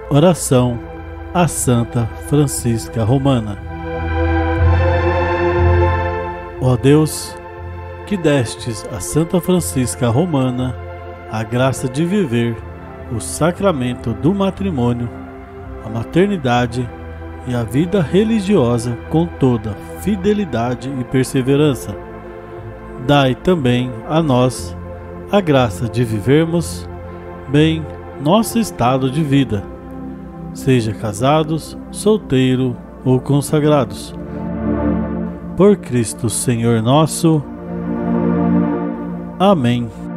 Oração a Santa Francisca Romana. Ó Deus, que destes a Santa Francisca Romana a graça de viver o sacramento do matrimônio, a maternidade e a vida religiosa com toda fidelidade e perseverança, dai também a nós a graça de vivermos bem nosso estado de vida, seja casados, solteiro ou consagrados. Por Cristo Senhor nosso. Amém.